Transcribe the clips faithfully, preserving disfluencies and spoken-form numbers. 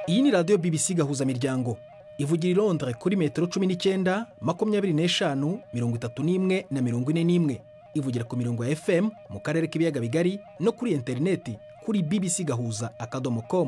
Iyi ni radio B B C gahuzamiryango ivugira i Londres kuri metero cumi n'icyenda makumyabiri n'eshanu mirongo itatu n'imwe na mirongo ine n'imwe. Ivugira ku mirongo ya F M mu karere k'ibiyaga bigari no kuri interineti kuri b b c gahuza akadomo com.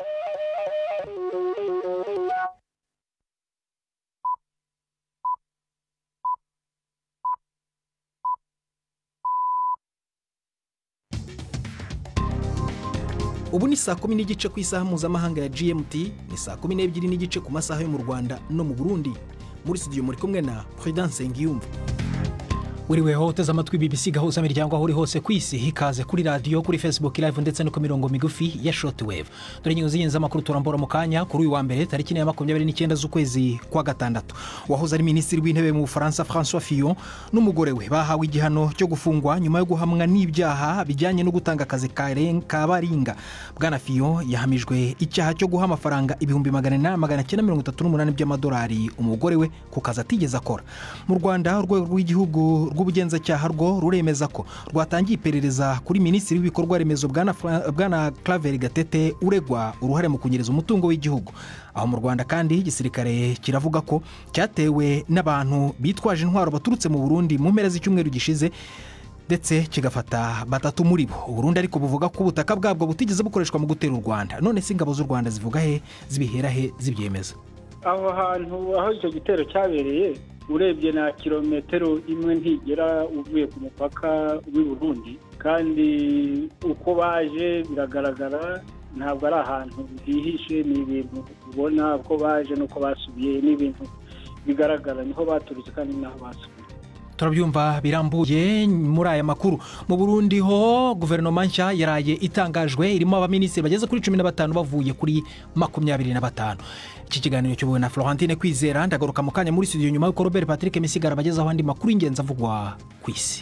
Ubu ni saa kumi n'igice ku isaha mpuzamahanga ya G M T, ni saa kumi n'ebyiri n'igice ku masaha yo mu Rwanda no mu Burundi. Muri studio muri kumwe na Prudence Ngiyumva. Wiriweho uteze amatwi B B C gahuzamiryango aho uri hose ku isi. Ikaze kuri radio, kuri Facebook live ndetse no ku mirongo migufi ya shortwave. Dore nyuzi z'ingenzi amakuru turambora mu kanya kuri uyu wa mbere tariki ya makumyabiri n'icyenda z'ukwezi kwa gatandatu. Wahoze ari minisitiri w'intebe mu Bufaransa François Fillon n'umugore we bahawe igihano cyo gufungwa nyuma yo guhamwa n'ibyaha bijyanye no gutanga akazi ka baringa. Bwana Fillon yahamijwe icyaha cyo guha amafaranga ibihumbi magana cyenda mirongo itatu n'umunani by'amadolari umugore we ku kazi atigeze akora. Mu Rwanda urwego rw'igihugu rw'ubugenzacyaha rwo ruremeza ko rwatangiye iperereza kuri minisitiri w'ibikorwa remezo bwana bwana Claver Gatete uregwa uruhare mu kunyereza umutungo w'igihugu. Aho mu Rwanda kandi igisirikare kiravuga ko cyatewe n'abantu bitwaje intwaro baturutse mu Burundi mu mpera z'icyumweru gishize ndetse kigafata batatu muri bo. Burundi ariko buvuga ko ubutaka bwabwo butigeze bukoreshwa mu gutera u Rwanda. None se ingabo z'u Rwanda zivuga he, zibihera he, zibyemeza? Aho hantu aho icyo gitero cyabereye urebye na kilometero imwe ntigera uvuye ku mupaka w'i Burundi, kandi uko baje biragaragara ntabwo ari ahantu hihishe, ni ibintu ubona ko baje nuko basubiye, ni ibintu bigaragara niho baturutse kandi naho basubiye. Turabyumva birambuye muri aya makuru. Mu Burundi ho guverinoma nshya yaraye itangajwe, irimo abaminisitiri bageze kuri cumi na batanu bavuye kuri makumyabiri na batanu. Iki kiganiro cy'ubuwe na Florentine Kwizera. Ndagaruka mu kanya muri studio nyuma y'uko Robert Patrick Misigara bagezaho andi makuru y'ingenzi avugwa ku isi.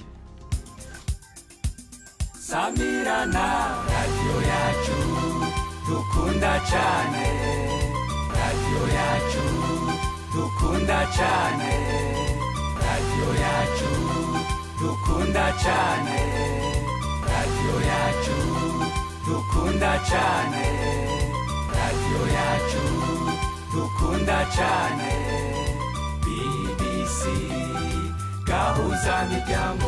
Samirana radio yacu dukunda cyane, radio yacu dukunda cyane, radio yacu dukunda cyane, radio yacu dukunda cyane, radio yacu dukunda cyane, B B C gahuzamiryango.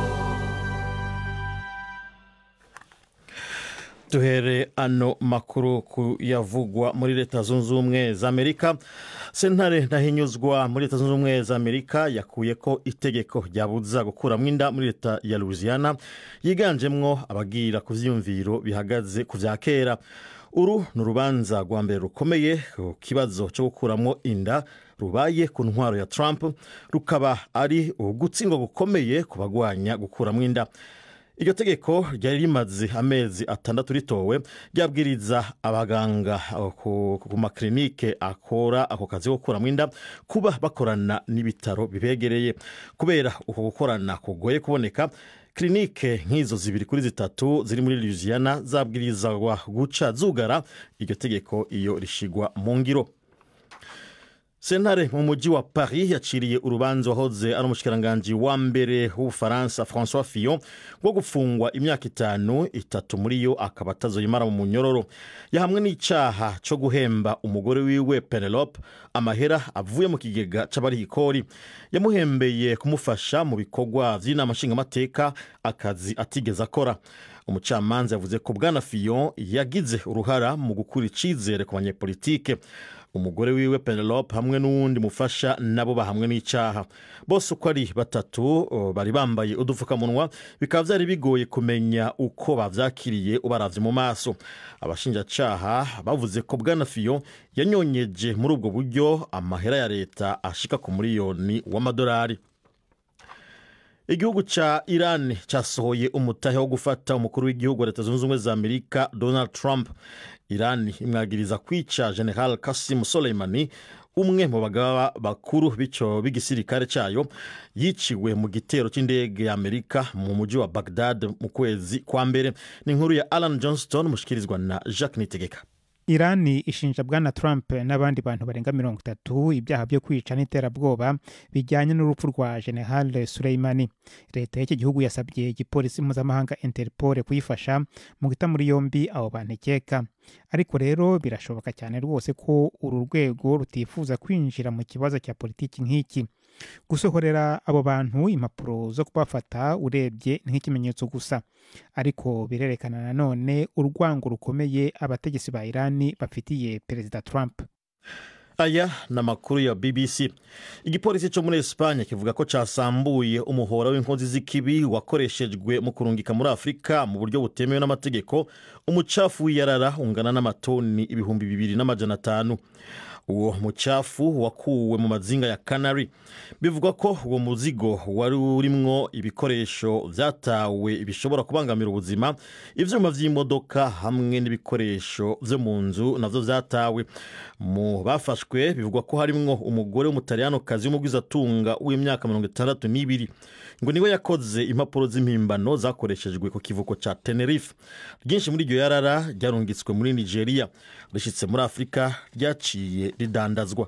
Duhere ano makuru ku yavugwa muri Leta Zunze Ubumwe za Amerika. Sentare ndahinyuzwa muri Leta Zunze Ubumwe za Amerika yakuye ko itegeko ryabuza gukura mwinda muri Leta ya Louisiana yiganjemwo abagira ku vyumviro bihagaze ku vya kera. Uru n'urubanza rwa mbere rukomeye ku kibazo cyo gukuramwo inda rubaye ku ntwaro ya Trump, rukaba ari ugutsindwa gukomeye ku bagwanya gukuramwo inda. Iryo tegeko ryari rimaze amezi atandatu ritowe, ryabwiriza abaganga ku maklinike akora ako kazi ko gukuramwo inda kuba bakorana n'ibitaro bibegereye. Kubera uko gukorana kugoye kuboneka, klinike nk'izo zibiri kuri zitatu ziri muri Louisiana zabwirizwa guca zugara iryo tegeko iyo rishigwa mu ngiro. Sentare mu muji wa Paris yaciriye urubanza wahoze ari umushikiranganji wa mbere w'Ubufaransa François Fillon wo gufungwa imyaka itanu, itatu muri yo akaba atazoyimara mu munyororo. Yahamwe n'icaha cyo guhemba umugore wiwe Penelope amahera avuye mu kigega c'abarihikori. Yamuhembeye kumufasha mu bikorwa vy'inama nshingamateka, akazi atigeze akora. Umucamanza yavuze ko bwana Fillon yagize uruhara mu gukura icizere ku banyepolitike. Umugore wiwe Penelope hamwe n'uwundi mufasha nabo bahamwe n'icaha. Bose uko ari batatu bari bambaye udufukamunwa, bikaba vyari bigoye kumenya uko bavyakiriye ubaravye mu maso. Abashinjacaha bavuze ko bwana Fillon yanyonyeje muri ubwo buryo amahera ya leta ashika ku miliyoni w'amadolari. Igihugu cha Iran cyasohoye umutahe wo gufata umukuru w'igihugu wa Leta Zunze Ubumwe za Amerika Donald Trump. Iran imwagiriza kwica General Qasim Soleimani, umwe mu bagaba bakuru bico bigisirikare cyayo, yiciwe mu gitero cy'indege ya Amerika mu muji wa Baghdad mu kwezi kwa mbere. Ni inkuru ya Alan Johnston mushikirizwa na Jacques Nitegeka. Irani ishinja bwana Trump n'abandi bantu barenga mirongo itatu ibyaha byo kwica n'iterabwoba bijyanye n'urupfu rwa General Soleimani. Leta y'iki gihugu yasabye igipolisi mpuzamahanga Interpol kuyifasha mu guta muri yombi abo bantu ikeka. Ariko rero birashoboka cyane rwose ko uru rwego rutifuza kwinjira mu kibazo cya politiki nk'iki. Gusohorera abo bantu impapuro zo kubafata urebye nk'ikimenyetso gusa, ariko birerekana nanone urwango rukomeye abategetsi ba Irani bafitiye Perezida Trump. Aya na makuru ya B B C. Igipolisi cyo muri Espanya kivuga ko casambuye umuhora w'inkozi z'ikibi wakoreshejwe mu kurungika muri Afrika mu buryo butemewe n'amategeko umucafu w'iyarara ungana n'amatoni ibihumbi bibiri n'amajana atanu. Uwo mucafu wakuwe mu mazinga ya Canary. Bivugwa ko uwo muzigo wari urimwo ibikoresho vyatawe bishobora kubangamira ubuzima, ivyuma vy'imodoka hamwe n'ibikoresho vyo mu nzu navyo vyatawe. Mu bafashwe bivugwa ko harimwo umugore w'umutaliyano kazi w'umugwizatunga w'imyaka mirongo itandatu n'ibiri. Ngo niwe yakoze impapuro z'impimbano zakoreshejwe ku kivuko ca Tenerife. Ryinshi muri iryo yarara ryarungitswe muri Nigeria, rishitse muri Afrika ryaciye ridandazwa.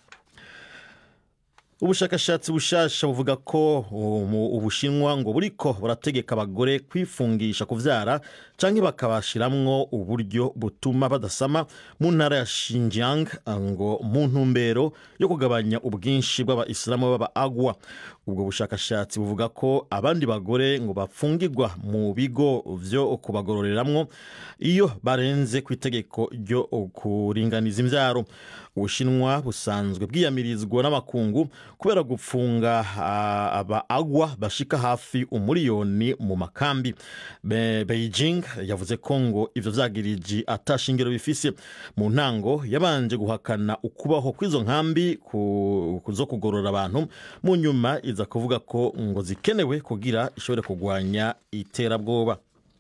Ubushakashatsi bushasha buvuga ko Ubushinwa ngo buriko burategeka abagore kwifungisha kuvyara canke bakabashiramwo uburyo butuma badasama mu ntara ya Xinjiang ngo mu ntumbero yo kugabanya ubwinshi bw'abayisilamu baba agwa. Ubwo bushakashatsi buvuga ko abandi bagore ngo bafungirwa mu bigo vyo kubagororeramwo iyo barenze kwitegeko ryo kuringaniza imvyaro. Ubushinwa busanzwe bwiyamirizwa n'amakungu kubera gupfunga uh, aba agwa bashika hafi umuriyoni mu makambi. Be, Beijing yavuze ko ngo ivyo vyagiriji atashingiro bifise. Mu ntango yabanje guhakana ukubaho kw'izo nkambi ku, kuzo kugorora abantu, mu nyuma iza kuvuga ko ngo zikenewe kugira ishobore kugwanya iterabwoba.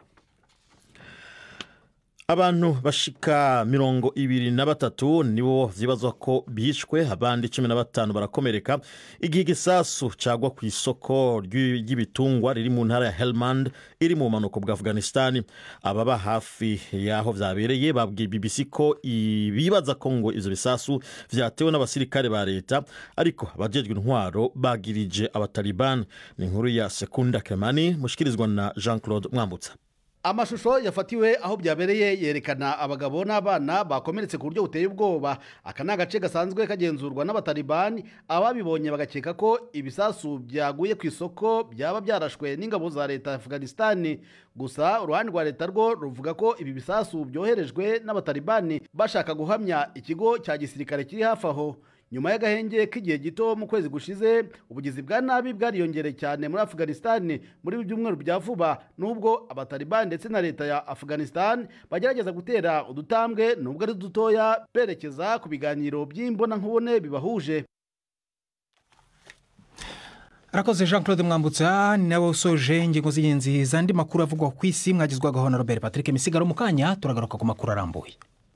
Abantu bashika mirongo ibiri na batatu nibo vyibazwa ko bishwe, abandi cumi na batanu barakomereka igihe igisasu cagwa ku isoko ry'ibitungwa riri mu ntara ya Helmand iri mu manuko bwa Afghanistan. Ababa hafi yaho vyabereye babwiye B B C ko bibaza ko ngo izo bisasu vyatewe n'abasirikare ba leta, ariko abajejwe intwaro bagirije abataliban. Ni inkuru ya Sekunda Kemani mushikirizwa na Jean-Claude Mwambutsa. Amashusho yafatiwe aho byabereye yerekana abagabo n'abana bakomeretse ku buryo buteye ubwoba. Aka ni agace gasanzwe kagenzurwa n'abatalibani. Ababibonye bagakeka ko ibisasu byaguye ku isoko byaba byarashwe n'ingabo za leta ya Afghanistan. Gusa uruhande rwa leta rwo ruvuga ko ibi bisasu byoherejwe n'abatalibani bashaka guhamya ikigo cya gisirikare kiri hafi aho. Nyuma y'agahenge k'igihe gito mu kwezi gushize, ubugizi bwa nabi bwariyongereye cyane muri Afghanistan muri byumweru bya vuba, nubwo abatalibani ndetse na leta ya Afghanistan bagerageza gutera udutambwe nubwo ari dutoya berekeza ku biganiro by'imbona nkubone bibahuje. Arakoze Jean-Claude Mwambutsa. Ni nawe usoje ingingo z'ingenzi zandi makuru avugwa ku isi, mwagizwagaho na Robert Patrick Misigaro. Mu kanya turagaruka ku makuru arambuye.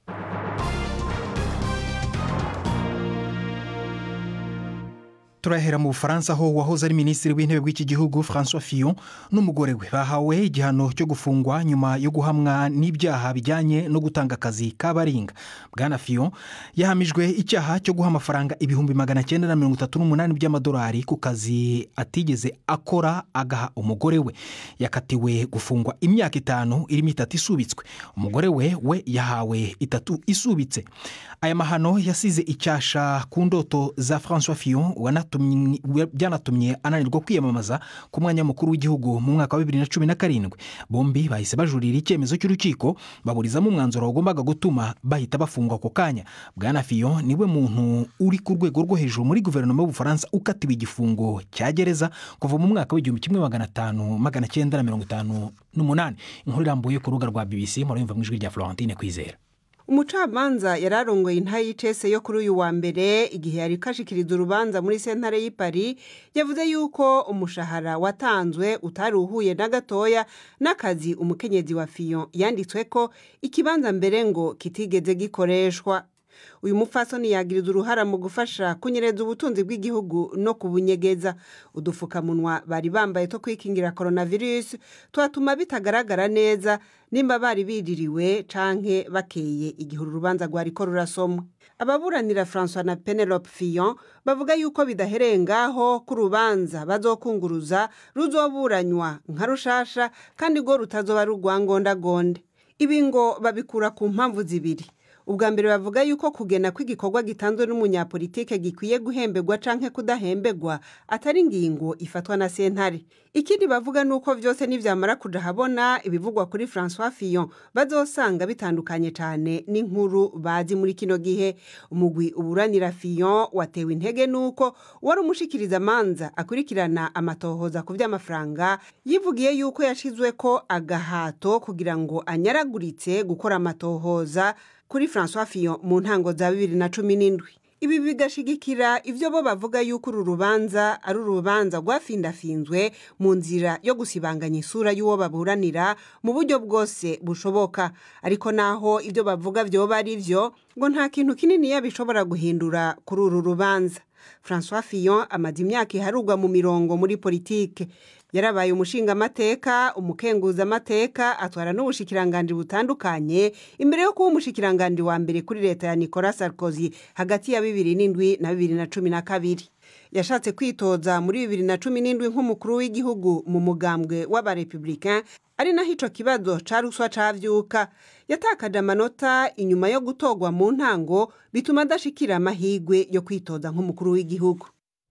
Turahera mu Bufaransa aho wahoze ari minisitiri w'intebe w'iki gihugu François Fillon n'umugore we bahawe igihano cyo gufungwa nyuma yo guhamwa n'ibyaha bijyanye no gutanga akazi k'abaringa. Bwana Fillon yahamijwe icyaha cyo guha amafaranga ibihumbi magana cyenda na mirongo itatu n'umunani by'amadolari ku kazi atigeze akora agaha umugore we. Yakatiwe gufungwa imyaka itanu irimo itatu isubitswe. Umugore we we yahawe itatu isubitse. Aya mahano yasize icyasha ku ndoto za François Fillon byanatumye ananirwa kwiyamamaza ku mwanya mukuru w'igihugu mu mwaka wa bibiri na cumi na karindwi. Bombi bahise bajurira icyemezo cy'urukiko baburizamo umwanzuro wagombaga gutuma bahita bafungwa ako kanya. Bwana Fillon niwe muntu uri ku rwego rwo hejuru muri guverinoma y'Ubufaransa ukatiwe igifungo cya gereza kuva mu mwaka w'igihumbi kimwe magana atanu magana cyenda na mirongo itanu n'umunani. Inkuru irambuye ku rubuga rwa B B C murumva mu ijwi rya Florentine Kwizera. Umucamanza yararongoye intayi y'icese yo kuri uyu wa mbere igihe yari kashikiriza urubanza muri sentare y'i Paris. Yavuze yuko umushahara watanzwe utari uhuye na gatoya n'akazi umukenyezi wa Fillon yanditswe ko ikibanza mbere ngo kitigeze gikoreshwa. uyu mupfasoni yagiriza uruhara mu gufasha kunyereza ubutunzi bw'igihugu no kubunyegeza. Udufukamunwa bari bambaye two kwikingira coronavirus twatuma bitagaragara neza nimba bari biririwe canke bakeye igihe urubanza rwariko rurasomwa. Ababuranira François na Penelope Fillon bavuga yuko bidahereye ngaho ku rubanza bazokunguruza ruzoburanywa nka rushasha kandi ngo rutazoba rugwangondagonde. Ibi ngo babikura ku mpamvu zibiri. Ubwa mbere bavuga yuko kugena kw'igikorwa gitanzwe n'umunyapolitike gikwiye guhembegwa canke kudahembegwa atari ngingo ifatwa na sentare. Ikindi bavuga nuko vyose nivyamara kuja habona ibivugwa kuri François Fillon bazosanga bitandukanye cyane n'inkuru bazi muri kino gihe. Umugwi uburanira Fillon watewe intege nuko wari umushikiriza manza akurikirana amatohoza ku vy'amafaranga yivugiye yuko yashizwe ko agahato kugira ngo anyaraguritse gukora amatohoza kuri François Fillon mu ntango za bibiri na cumi n'indwi. Ibi bigashigikira ivyo bo bavuga yuko uru rubanza ari urubanza rwafindafinzwe mu nzira yo gusibanganya isura y'uwo baburanira mu buryo bwose bushoboka. Ariko naho ivyo bavuga vyoba ari vyo, ngo nta kintu kinini yabishobora guhindura kuri uru rubanza. François Fillon amaze imyaka iharugwa mu mirongo muri politike. Yarabaye umushinga amateka, umukenguza amateka, atwara n'ubushikiranganje butandukanye imbere yo kuba umushikiranganje wa mbere kuri leta ya Nicolas Sarkozy hagati ya bibiri n'indwi na bibiri na cumi na kabiri. Yashatse kwitoza muri bibiri na cumi n'indwi nk'umukuru w'igihugu mu mugambwe w'abarepublicain, ari naho ico kibazo caruswa cavyuka. Yatakaje amanota inyuma yo gutogwa mu ntango bituma adashikira amahigwe yo kwitoza nk'umukuru w'igihugu.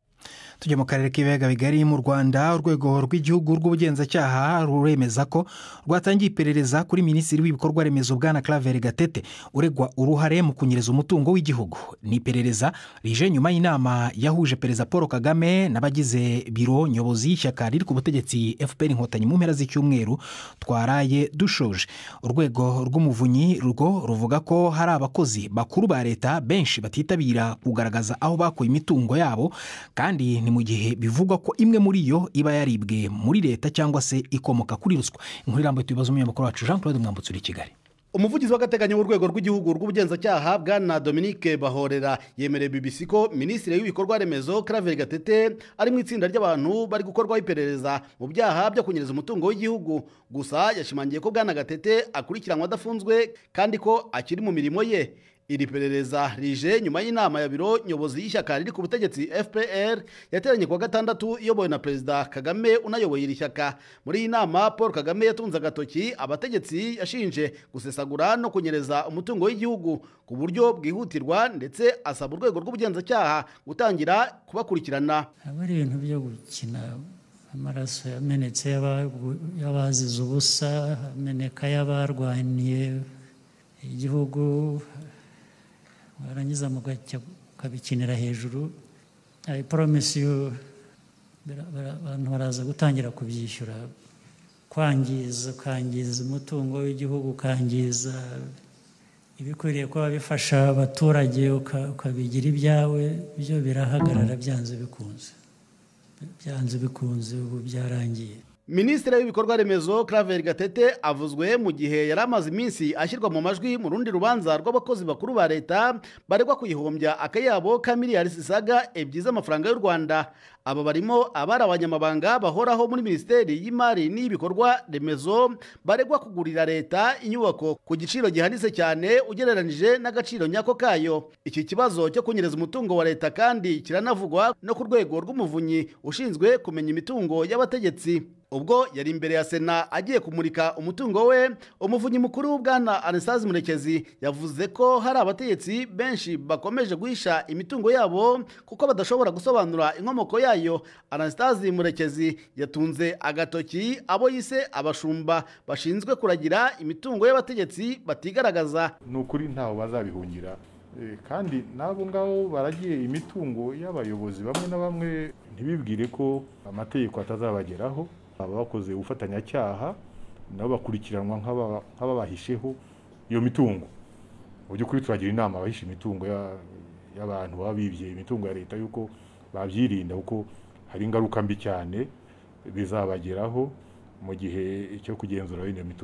Tujye mu karere k'ibiyaga bigari mu Rwanda. Urwego rw'igihugu rw'ubugenzacyaha ruremeza ko rwatangiye iperereza kuri minisitiri w'ibikorwa remezo Bwana Claver Gatete uregwa uruhare mu kunyereza umutungo w'igihugu. Ni iperereza rije nyuma y'inama yahuje Perezida Paul Kagame n'abagize biro nyobozi y'ishyaka riri ku butegetsi F P R Inkotanyi mu mpera z'icyumweru twaraye dushoje. Urwego rw'umuvunyi rwo ruvuga ko hari abakozi bakuru ba leta benshi batitabira kugaragaza aho bakuye imitungo yabo, kandi ni mu gihe bivugwa ko imwe muri yo iba yaribwe muri leta cyangwa se ikomoka kuri ruswa. Inkuru irambuye tubibaza umunyamakuru wacu Jean Claude Mwambutse uri Kigali. Umuvugizi w'agateganyo w'urwego rw'igihugu rw'ubugenzacyaha Bwana Dominique Bahorera yemereye B B C ko minisitiri w'ibikorwa remezo Claver Gatete ari mu itsinda ry'abantu bari gukorwaho iperereza mu byaha byo kunyereza umutungo w'igihugu. Gusa yashimangiye ko Bwana Gatete akurikiranwa adafunzwe kandi ko akiri mu mirimo ye. Iri perereza rije nyuma y'inama ya biro nyobozi y'ishyaka riri ku butegetsi F P R yateranye kuwa gatandatu iyobowe na Perezida Kagame unayoboye iri shyaka. Muri iyi nama Paul Kagame yatunze agatoki abategetsi yashinje gusesagura no kunyereza umutungo w'igihugu ku buryo bwihutirwa, ndetse asaba urwego rw'ubugenzacyaha gutangira kubakurikirana. Abari ibintu byo gukina amaraso yamenetse y'abazize ubusa, ameneka y'abarwaniye igihugu, warangiza mukabikinira hejuru. I promise you abantu baraza gutangira kubyishyura. Kwangiza kangiza umutungo w'igihugu, kangiza ibikwiriye kuba bifasha abaturage ukabigira ibyawe, byo birahagarara byanze bikunze byanze bikunze ubu byarangiye. Minisitiri w'ibikorwa remezo Claver Gatete avuzwe mu gihe yari amaze iminsi ashyirwa mu majwi mu rundi rubanza rw'abakozi bakuru ba leta baregwa kuyihombya akayabo ka miliyari zisaga ebyiri z'amafaranga y'u Rwanda. Aba barimo abari abanyamabanga bahoraho muri Minisiteri y'Imari n'Ibikorwa Remezo baregwa kugurira leta inyubako ku giciro gihanitse cyane ugereranije n'agaciro nyako kayo. Iki kibazo cyo kunyereza umutungo wa leta kandi kiranavugwa no ku rwego rw'umuvunyi ushinzwe kumenya imitungo y'abategetsi. Ubwo yari imbere ya Sena agiye kumurika umutungo we, umuvunyi mukuru Bwana Ikaze Murekezi yavuze ko hari abategetsi benshi bakomeje guhisha imitungo yabo kuko badashobora gusobanura inkomoko yayo. Ikaze Murekezi yatunze agatoki abo yise abashumba bashinzwe kuragira imitungo y'abategetsi batigaragaza. Nukuri ntaho bazabihungira, kandi nabo ngabo baragiye imitungo y'abayobozi bamwe na bamwe ntibibwire ko amategeko atazabageraho. Abakoze ubufatanyacyaha nabo bakurikiranwa nk'ababahisheho iyo mitungo. Mu by'ukuri turagira inama abahisha imitungo y'abantu babibye imitungo ya leta yuko babyirinda, kuko hari ingaruka mbi cyane bizabageraho mu gihe cyo kugenzura iyo mitungo.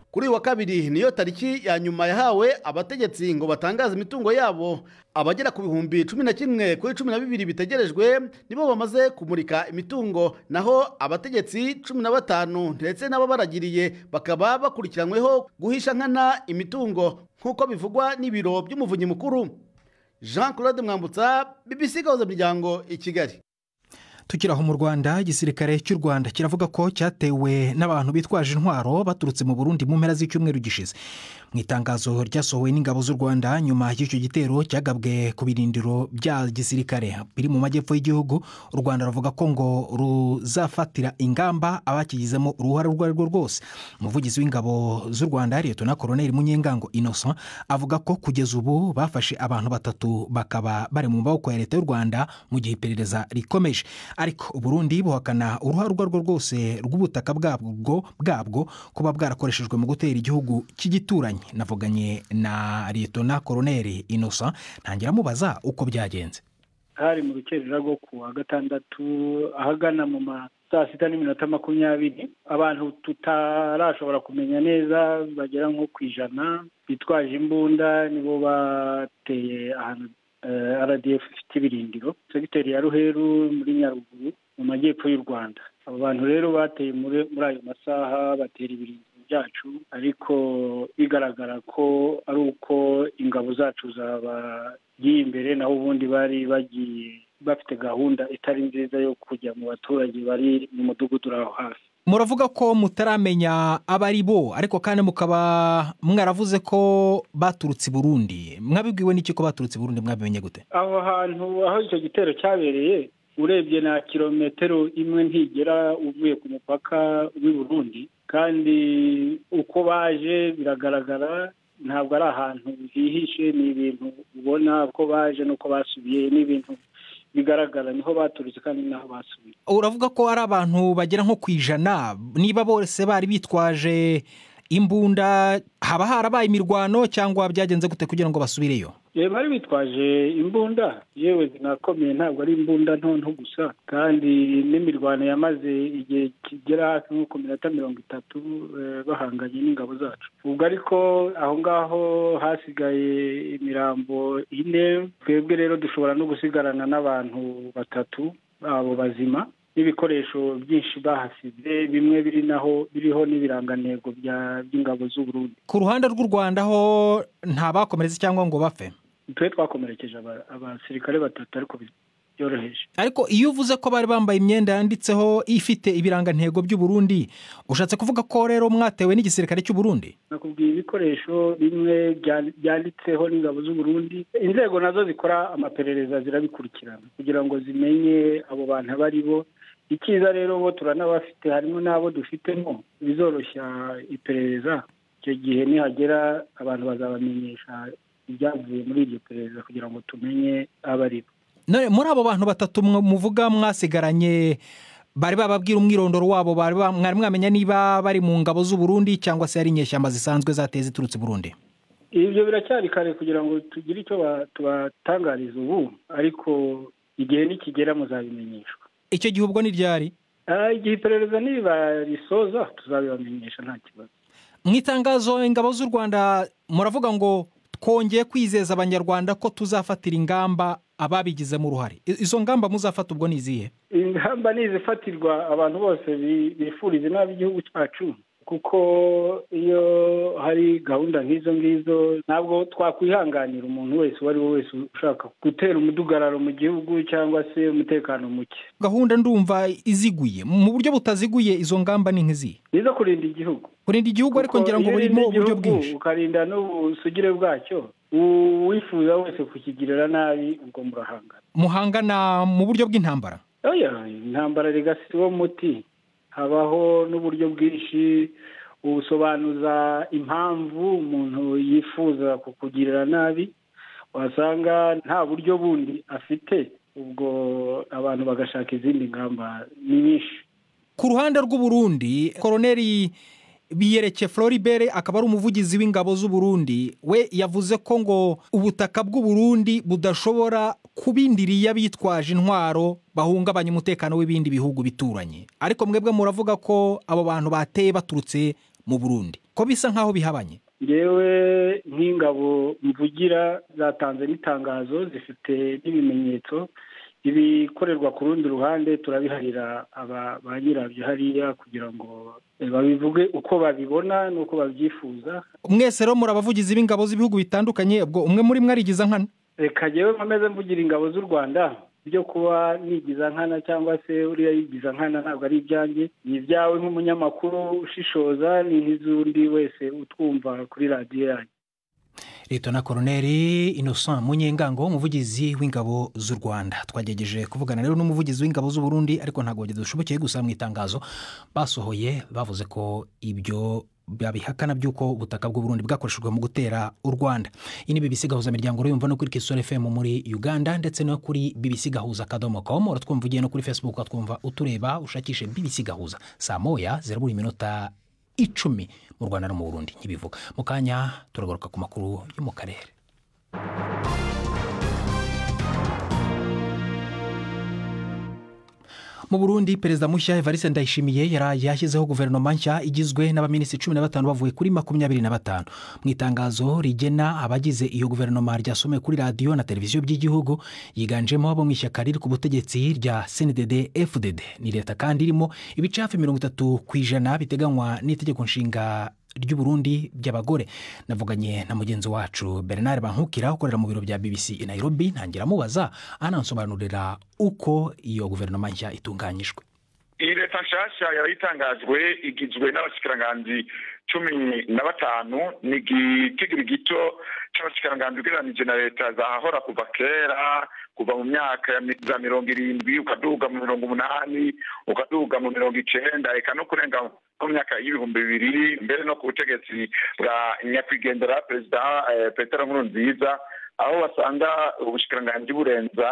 kuri uyu wa kabiri niyo tariki ya nyuma yahawe abategetsi ngo batangaze imitungo yabo. Abagera ku bihumbi cumi na kimwe kuri cumi na bibiri bitegerejwe nibo bamaze kumurika imitungo, naho abategetsi cumi na batanu ndetse n'ababaragiriye bakaba bakurikiranyweho guhisha nkana imitungo nk'uko bivugwa n'ibiro by'umuvunyi mukuru. Jean Claude Mwambutsa, B B C gahuzamiryango i Kigali. Tukiri aho mu Rwanda, igisirikare cy'u Rwanda kiravuga ko cyatewe n'abantu bitwaje intwaro baturutse mu Burundi mu mpera z'icyumweru gishize. Mu itangazo ryasohowe n'ingabo z'u Rwanda nyuma y'icyo gitero cyagabwe ku birindiro bya gisirikare biri mu majyepfo y'igihugu, u Rwanda ruvuga ko ngo ruzafatira ingamba abakigizemo uruhare urwo ari rwo rwose. Umuvugizi w'ingabo z'u Rwanda Lieutenant Colonel Munyengango Innocent avuga ko kugeza ubu bafashe abantu batatu bakaba bari mu maboko ya leta y'u Rwanda mu gihe iperereza rikomeje. Ariko Uburundi buhakana uruhare urwo ari rwo rwose rw'ubutaka bwabwo bwabwo kuba bwarakoreshejwe mu gutera igihugu cy'igituranyi. Navuganye na Lieutenant Colonel Innocent ntangira mubaza uko byagenze. Hari mu rukerera rwo kuwa gatandatu ahagana mu ma saa sita n'iminota makumyabiri, abantu tutarashobora kumenya neza bagera nko ku ijana bitwaje imbunda nibo bateye ahantu R D F ifite ibirindiro segiteri ya Ruheru muri Nyaruguru mu majyepfo y'u Rwanda. Abo bantu rero bateye muri ayo masaha batera ibirindiro byacu, ariko bigaragara ko ari uko ingabo zacu zabagiye imbere, naho ubundi bari bagiye bafite gahunda itari nziza yo kujya mu baturage bari mu mudugudu aho hafi. Muravuga ko mutaramenya abari bo, ariko kandi mukaba mwaravuze ko baturutse i Burundi. Mwabibwiwe n'iki ko baturutse i Burundi? Mwabimenye gute? Aho hantu aho icyo gitero cyabereye urebye na kilometero imwe ntigera uvuye ku mupaka w'i Burundi, kandi uko baje biragaragara ntabwo ari ahantu hihishe, ni ibintu ubona ko baje nuko basubiye, ni ibintu bigaragara niho baturutse kandi naho basubiye. Uravuga ko ari abantu bagera nko ku ijana, niba bose bari bitwaje imbunda, haba harabaye imirwano cyangwa byagenze gute kugira ngo basubireyo? Ye bari bitwaje imbunda, yewe zinakomeye, ntabwo ari imbunda nto nto gusa, kandi n'imirwano yamaze igihe kigera hafi nko ku minota mirongo itatu bahanganye n'ingabo zacu. Ubwo ariko aho ngaho hasigaye imirambo ine, twebwe rero dushobora no gusigarana n'abantu batatu abo bazima, n'ibikoresho byinshi bahasize, bimwe biri naho biriho n'ibirangantego by'ingabo z'u Burundi. Ku ruhande rw'u Rwanda ho nta bakomeretse cyangwa ngo bapfe? Twe twakomerekeje abasirikare batatu ariko byoroheje. Ariko iyo uvuze ko bari bambaye imyenda yanditseho ifite ibirangantego by'u Burundi, ushatse kuvuga ko rero mwatewe n'igisirikare cy'u Burundi? Nakubwiye ibikoresho bimwe byanditseho n'ingabo z'u Burundi. Inzego nazo zikora amaperereza zirabikurikirana kugira ngo zimenye abo bantu bari bo. Ikiza rero bo turanabafite, harimo n'abo dufitemo, bizoroshya iperereza. Icyo gihe nihagera abantu bazabamenyesha ibyavuye muri iryo perereza kugira ngo tumenye abari bo. None muri abo bantu batatu muvuga mwasigaranye, bari bababwira umwirondoro wabo, bari mwari mwamenya niba bari mu ngabo z'u Burundi cyangwa se ari inyeshyamba zisanzwe zateye ziturutse i Burundi? Ibyo biracyari kare kugira ngo tugire icyo tubatangariza ubu, ariko igihe nikigera muzabimenyeshwa. Icyo gihe ubwo ni ryari? Igihe iperereza niba risoza tuzabibamenyesha nta kibazo. Mu itangazo ingabo z'u Rwanda muravuga ngo twongeye kwizeza abanyarwanda ko tuzafatira ingamba ababigizemo uruhare. Izo ngamba muzafata ubwo ni izihe? Ingamba ni izifatirwa abantu bose bifuriza nabi igihugu cyacu, kuko iyo hari gahunda nk'izo ngizo ntabwo twakwihanganira umuntu wese uwo ari we wese ushaka gutera umudugararo mu gihugu cyangwa se umutekano muke. Gahunda ndumva iziguye. Mu buryo butaziguye izo ngamba ni nk'izihe? Nizo kurinda igihugu. Kurinda igihugu, ariko ngira ngo burimo uburyo bwinshi. Ukarinda n'ubusugire bwacyo, uwifuza wese kukigirira nabi ubwo murahangana. Muhangana mu buryo bw'intambara? Oya, intambara rigasi wo muti. Habaho n'uburyo bwinshi usobanuza impamvu umuntu yifuza kukugirira nabi, wasanga nta buryo bundi afite, ubwo abantu bagashaka izindi ngamba nyinshi. Ku ruhande rw'u Burundi, Koloneli Biyereke Floribert akaba ari umuvugizi w'ingabo z'u Burundi, we yavuze ko ngo ubutaka bw'u Burundi budashobora kubindiriya bitwaje intwaro bahungabanya umutekano w'ibindi bihugu bituranye. Ariko mwebwe muravuga ko abo bantu bateye baturutse mu Burundi ko bisa nkaho bihabanye. Yewe nk'ingabo mvugira zatanze n'itangazo zifite n'ibimenyetso ibikorerwa ku rundi ruhande turabiharira aba ba nyirabyo hariya kugira ngo babivuge uko babibona n'uko babyifuza. Mwese rero muri abavugizi b'ingabo z'ibihugu bitandukanye, ubwo umwe muri mwe arigiza nkana? Reka jewe nkomeze mvugira ingabo z'u Rwanda, byo kuba nigiza nkana cyangwa se uriya yigiza nkana ntabwo ari ibyanjye, ni ibyawe nk'umunyamakuru ushishoza, ni nk'izundi wese utwumva kuri radiyo yanyu. Leta Koloneli Innocent Munyengango, umuvugizi w'ingabo z'u Rwanda. Twagejeje kuvugana rero n'umuvugizi w'ingabo z'u Burundi, ariko ntabwo byadushobokiye gusa mu itangazo basohoye bavuze ko ibyo babihakana by'uko ubutaka bw'u Burundi bwakoreshejwe mu gutera u Rwanda. Iyi ni B B C gahuzamiryango yumva no kuri Kisoro F M muri Uganda, ndetse no kuri B B C gahuza akadomo com. Uratwumvugiye no kuri Facebook, atwumva utureba ushakishe B B C gahuza. Saa moya zirabura iminota icumi mu Rwanda no mu Burundi nkibivuga. Mu kanya turagaruka ku makuru yo mu karere. Mu Burundi, Perezida mushya Evariste Ndayishimiye yaraye yashyizeho guverinoma nshya igizwe n'abaminisitiri cumi na batanu bavuye kuri makumyabiri na batanu. Mu itangazo rigena abagize iyo guverinoma ryasomwe kuri radiyo na televiziyo by'igihugu, yiganjemo abo mu ishyaka riri ku butegetsi rya C N D D F D D. Ni leta kandi irimo ibice hafi mirongo itatu ku ijana biteganywa n'itegeko nshinga ry'u Burundi by'abagore. Navuganye na mugenzi wacu Bernard Bankukira ukorera mu biro bya B B C i Nairobi, ntangira mubaza anansobanurira uko iyo guverinoma nshya itunganyijwe. Iyi leta nshasha yarayitangajwe igizwe n'abashikiranganje cumi na batanu, ni igitigiri gito c'abashikiranganje ugereranije na leta zahora kuva kera, kuva mu myaka ya mirongo irindwi ukaduga mu mirongo umunani ukaduga mu mirongo icenda eka no kurenga mu myaka y'ibihumbi bibiri, mbere no ku butegetsi bwa nyakwigendera Perezida eh, Petero Nkurunziza, aho basanga ubushikiranganje burenza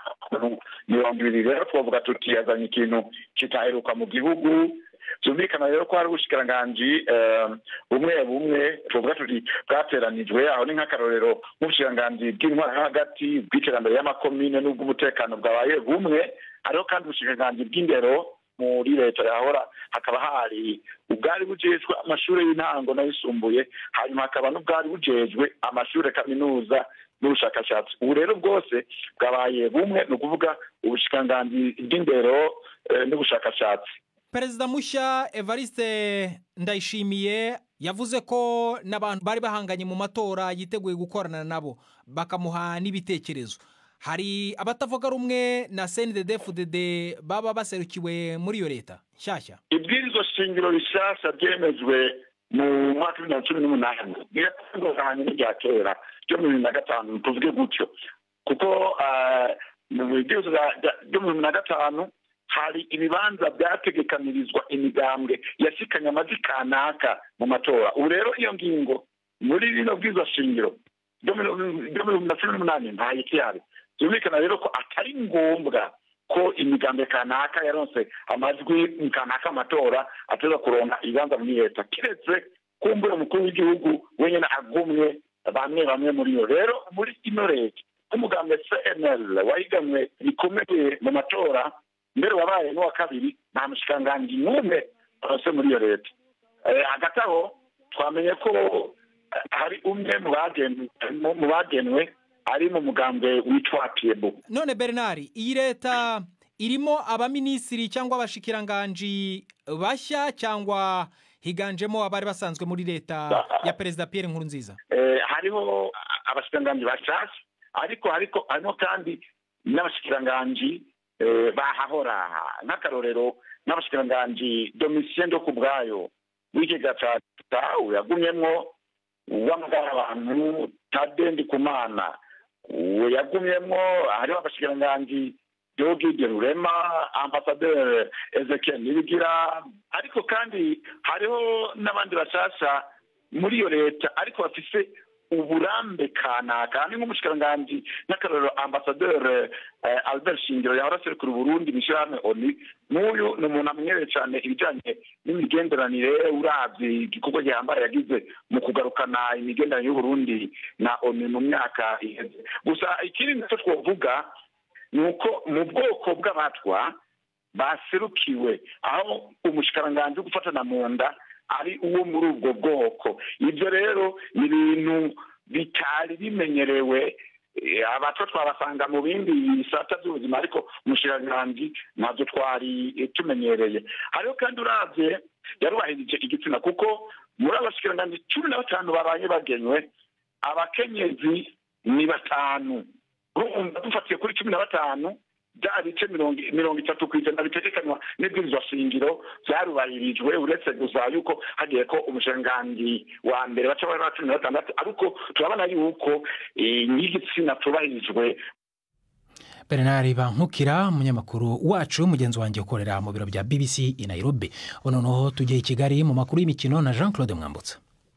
mirongo ibiri. Rero twavuga tuti yazanye ikintu kitaheruka mu gihugu. Byumvikana rero ko hari ubushikiranganje bumwe bumwe twavuga tuti bwateranijwe, aho ni nk'akarorero nk'ubushikiranganje bw'intwaro hagati, bw'iterambere y'amakomine n'ubw'umutekano bwabaye bumwe. Hariho kandi ubushikiranganje bw'indero muri leta yahora, hakaba hari ubwari bujejwe amashuri y'intango n'ayisumbuye, hanyuma hakaba n'ubwari bujejwe amashuri kaminuza n'ubushakashatsi. Ubu rero bwose bwabaye bumwe, ni ukuvuga ubushikiranganje bw'indero n'ubushakashatsi. Perezida mushya Evariste Ndayishimiye yavuze ko n'abantu bari bahanganye mu matora yiteguye gukorana nabo bakamuha n'ibitekerezo. Hari abatavuga rumwe na C N D D F D D baba baserukiwe muri iyo leta nshyashya. Ibwirizwa shingiro bishasha byemejwe mu mwaka wa cumi n'umunani byatangajwe n'irya kera ryo mu bibiri na gatanu, tuvuge gutyo, kuko mu bwirizwa ryo mu bibiri na gatanu hari ibibanza byategekanirizwa imigambwe yashikanye amazi kanaka mu matora. Ubu rero iyo ngingo muri bino bwirizwa shingiro ryo mu bibiri na cumi n'umunani ntayikihari. Byumvikana rero ko atari ngombwa ko imigambwe kanaka yaronse amajwi kanaka amatora ateza kuronka ibibanza muri leta, kiretse kumbura umukuru w'igihugu wenyine agumwe bamwe bamwe muri yo. Rero muri ino leta umugambwe C N L wahiganwe bikomeye mu matora, mbere wabaye n'uwa kabiri, nta mushikiranganje n'umwe arose muri iyo leta. Hagati aho twamenye ko hari umwe mu bagenwe ari mu mugambwe witwa Piebo. None Bernard, iyi leta irimo abaminisitiri cyangwa abashikiranganje bashya cyangwa higanjemo abari basanzwe muri leta ya Perezida Pierre Nkurunziza? Eh, hariho abashikiranganje bashasha, ariko hariko harimo kandi n'abashikiranganje eh, bahahora, nk'akarorero n'abashikiranganje Domitien ndo kubwayo w'ikigega ca tawe yagumyemwo, uwamagara abantu Tade Ndikumana yagumyemwo, hariho abashikiranganje Dogide Rurema, Ambassadeur Ezekiel Nibigira, ariko kandi hariho n'abandi bashasha muri iyo leta ariko bafise uburambe kanaka, ni nk'umushikiranganje n'akarorero Ambassadeur eh, Albert Shingiro yahora aserukira Burundi mishirane oni. N'uyu ni umuntu amenyereye cyane ibijanye n'imigenderanire, uravye igikorwa gihambaye yagize mu kugarukana imigenderanire y'Uburundi na oni mu myaka iheze. Gusa ikindi naco twovuga nuko mu bwoko bw'abatwa baserukiwe, aho umushikiranganje gufatana mu nda ari uwo muri ubwo bwoko. Ibyo rero ni ibintu bitari bimenyerewe, abato twabasanga mu bindi bisata by'ubuzima, ariko umushikiranganji ntabyo twari tumenyereye. Hariho kandi uravye yarubahirije igitsina, kuko muri abashikiranganji cumi na batanu babaye bagenywe, abakenyezi ni batanu. Urumva dufatiye kuri cumi na batanu byari ibice mirongo itatu ku ijana bitegekanywa n'ibwirizwa shingiro byarubahirijwe, uretse gusa yuko hagiye ko umushikiranganji wa mbere baca bari cumi na batandatu, ariko turabona yuko n'igitsina tubahirijwe. Bernard Bankukira, umunyamakuru wacu, mugenzi wanjye ukorera mu biro bya B B C i Nairobi. Noneho tugiye i Kigali mu makuru y'imikino na Jean Claude Mwambutsa.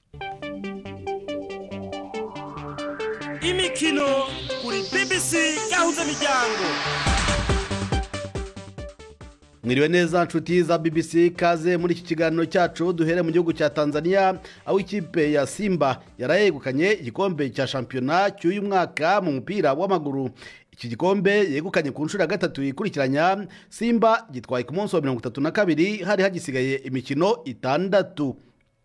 Imikino kuri B B C gahuzamiryango. Mwiriwe neza nshuti za B B C, kaze muri iki kiganiro cyacu. Duhere mu gihugu cya Tanzania, aho ikipe ya Simba yarayegukanye igikombe cya shampiyona cy'uyu mwaka mu mupira w'amaguru. Iki gikombe yegukanye ku nshuro ya gatatu yikurikiranya. Simba gitwaye ku munsi wa mirongo itatu na kabiri, hari hagisigaye imikino itandatu.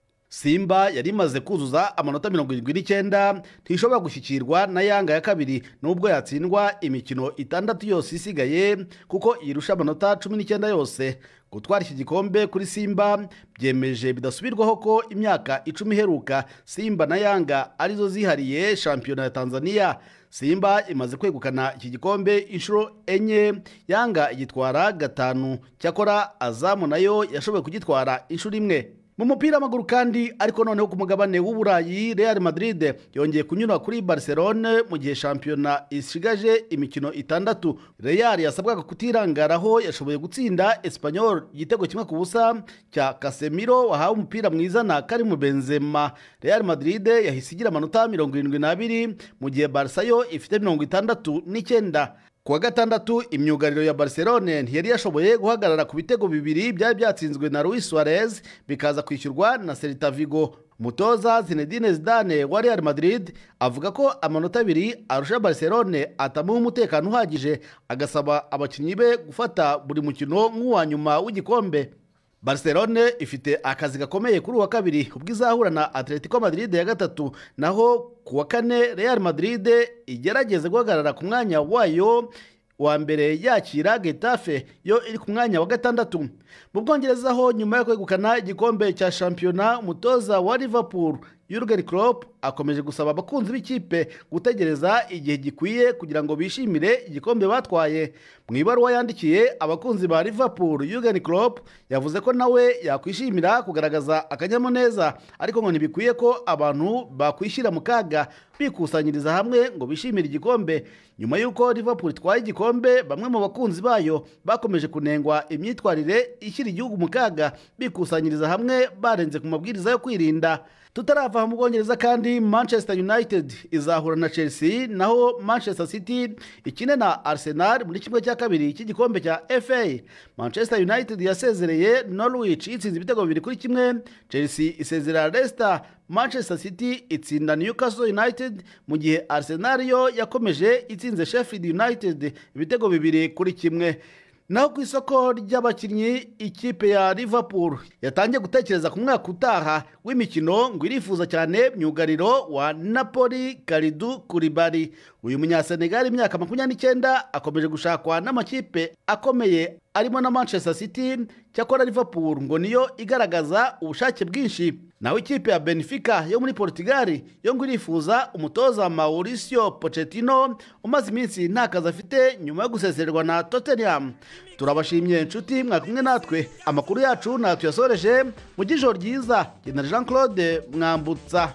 Simba yari imaze kuzuza amanota mirongo irindwi n'icyenda, ntishobora gushyikirwa na Yanga ya kabiri nubwo yatsindwa imikino itandatu yose isigaye, kuko irusha amanota cumi n'icyenda yose. Gutwara iki gikombe kuri Simba byemeje bidasubirwaho ko imyaka icumi iheruka Simba na Yanga arizo zihariye shampiyona ya Tanzania. Simba imaze kwegukana iki gikombe inshuro enye, Yanga igitwara gatanu, cyakora Azamu nayo yashoboye kugitwara inshuro imwe. Mu mupira w'amaguru kandi, ariko noneho ku mugabane w'Uburayi, Real Madrid yongeye kunyura kuri Barcelona mu gihe shampiyona isigaje imikino itandatu. Real yasabwaga kutirangaraho, yashoboye gutsinda Espanyol igitego kimwe ku busa cya Casemiro wahawe umupira mwiza na Karim Benzema. Real Madrid yahise igira amanota mirongo irindwi n'abiri mu gihe Barca yo ifite mirongo itandatu n'icyenda. Kuwa gatandatu imyugariro ya Barcelona ntiyari yashoboye guhagarara ku bitego bibiri byari byatsinzwe na Luis Suarez bikaza kwishyurwa na Celta Vigo. Mutoza Zinedine Zidane wa Real Madrid avuga ko amanota abiri arusha Barcelona atamuha umutekano uhagije, agasaba abakinnyi be gufata buri mukino nk'uwa nyuma w'igikombe. Barcelona ifite akazi gakomeye kuri uwa kabiri ubwo izahura na Atletico Madrid ya gatatu, naho kuwa kane Real Madrid igerageze guhagarara ku mwanya wayo wa mbere yakira Getafe yo iri ku mwanya wa gatandatu. Mu Bwongereza ho, nyuma yo kwegukana igikombe cya shampiyona, umutoza wa Liverpool Jurgen Klopp akomeje gusaba abakunzi b'ikipe gutegereza igihe gikwiye kugira ngo bishimire igikombe batwaye. Mu ibaruwa yandikiye abakunzi ba Liverpool, Jurgen Klopp yavuze ko nawe yakwishimira kugaragaza akanyamuneza, ariko ngo ntibikwiye ko abantu bakwishyira mu kaga bikusanyiriza hamwe ngo bishimire igikombe. Nyuma y'uko Liverpool itwaye igikombe, bamwe mu bakunzi bayo bakomeje kunengwa imyitwarire ishyira igihugu mu kaga bikusanyiriza hamwe barenze ku mabwiriza yo kwirinda. Tutarava mu Bwongereza kandi, Manchester United izahura na Chelsea, naho Manchester City ikine na Arsenal muri kimwe cya kabiri cy'igikombe cya F A. Manchester United yasezereye Norwich itsinze ibitego bibiri kuri kimwe, Chelsea isezerera Leicester, Manchester City itsinda Newcastle United, mu gihe Arsenal yo yakomeje itsinze Sheffield United ibitego bibiri kuri kimwe. Naho ku isoko ry'abakinnyi, ikipe ya Liverpool yatangiye gutekereza ku mwaka utaha w'imikino ngo irifuza cyane myugariro wa Napoli Kalidou Koulibaly. Uyu munyasenegal imyaka makumyabiri n'icyenda akomeje gushakwa n'amakipe akomeye arimo na Manchester City, cyakora Liverpool ngo niyo igaragaza ubushake bwinshi. Naho ikipe ya Benfica yo muri Portugal yo ngo irifuza umutoza Mauricio Pochettino umaze iminsi nta kazi afite nyuma yo gusezererwa na Tottenham. Turabashimye nshuti mwakumwe natwe, amakuru yacu natuyasoreje mu gijoro ryiza. Jye Jean Claude Mwambutsa.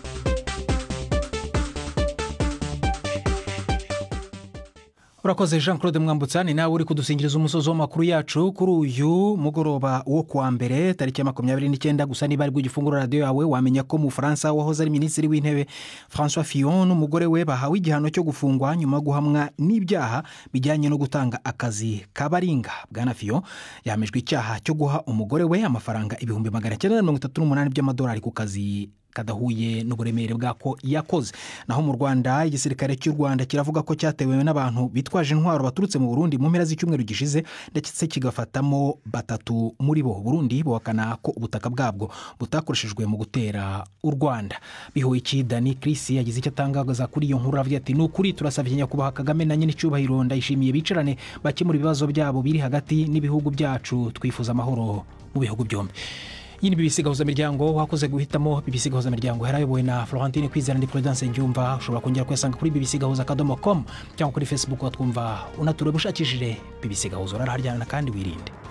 Urakoze Jean Claude Mwambutsa, ni nawe uri kudusingiriza umusozo w'amakuru yacu kuri uyu mugoroba wo kuwa mbere tariki ya makumyabiri n'icyenda. Gusa niba ari bw'igifunguro radio yawe wamenya ko mu Faransa wahoze ari minisitiri w'intebe François Fillon n'umugore we bahawe igihano cyo gufungwa nyuma guhamwa n'ibyaha bijyanye no gutanga akazi kabaringa. Bwana Fillon yamejwe icyaha cyo guha umugore we amafaranga ibihumbi magana cyenda mirongo itatu n'umunani by'amadolari ku kazi kadahuye n'uburemere bwako yakoze. Naho mu Rwanda igisirikare cy'u Rwanda kiravuga ko cyatewe n'abantu bitwaje intwaro baturutse mu Burundi mu mpera z'icyumweru gishize ndetse kigafatamo batatu muri bo. Burundi buhakana ko ubutaka bwabwo butakoreshejwe mu gutera u Rwanda. Bihoye iki Dani Chris yagize icyo atangaza kuri iyo nkuru, avuga ati n'ukuri turasabye nyakubahwa Kagame na nyine cyubahiro Ndayishimiye bicarane bakemura ibibazo byabo biri hagati n'ibihugu byacu, twifuza amahoro mu bihugu byombi. Iyi ni B B C gahuzamiryango, wakoze guhitamo B B C gahuzamiryango yarayobowe na Florentine Kwizera ndi Prudence Ngyumva. Ushobora kongera kuyasanga kuri b b c gahuza akadomo com cyangwa kuri Facebook watwumva unature bushakishije B B C gahuza. Uraraharyana kandi wirinde.